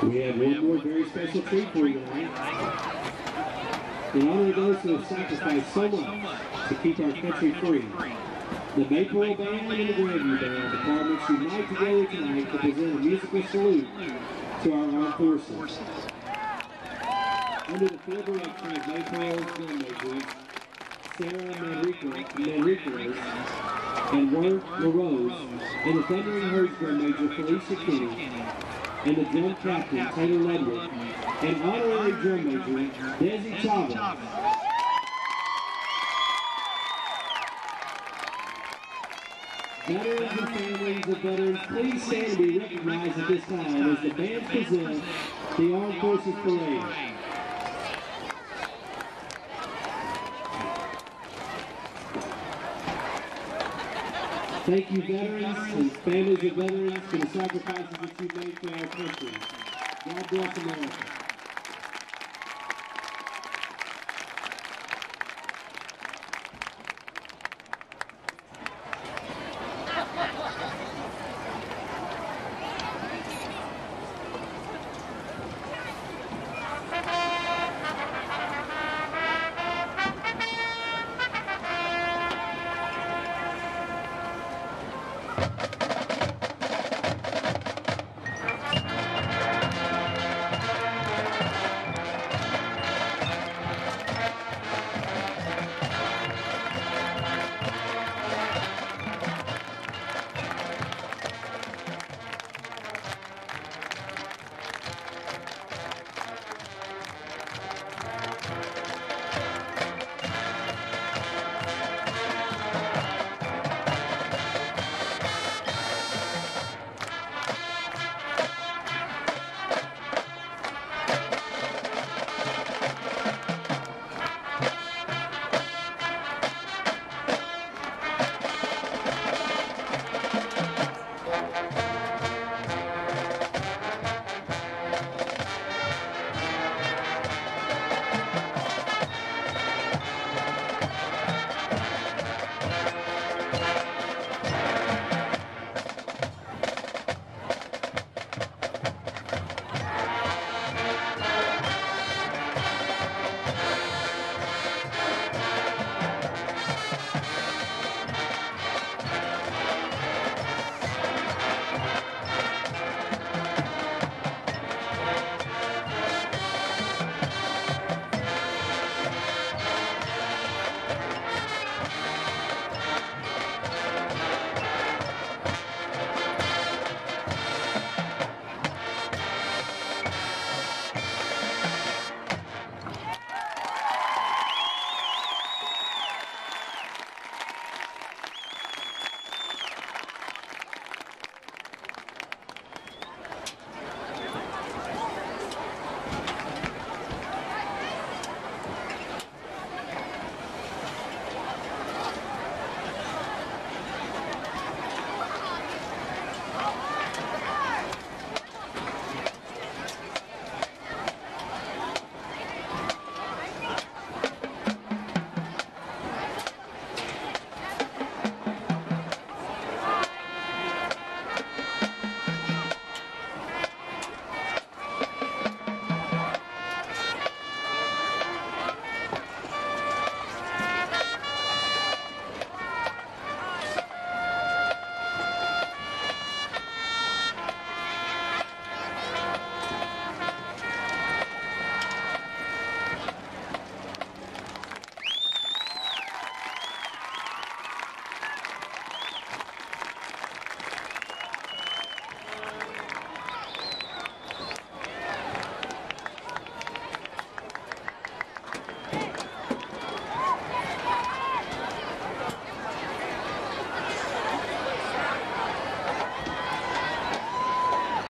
We have one more very special treat for you tonight. In honor of those who have sacrificed so much to keep our country free, the Maypearl Band and the Grandview Band departments unite together tonight to present a musical salute to our armed forces. Under the full direction of Maypearl's drum majors, Sarah Manriquez and Word LaRose, and the Thundering Herds drum major Felicia Kinney, and the drum captain Taylor Ledward, and honorary drum major Desi Chavez. Veterans and families of veterans, please stand and be recognized at this time as the band presents the Armed Forces Parade. Thank you, veterans and families of veterans, for the sacrifices that you've made for our country. God bless America.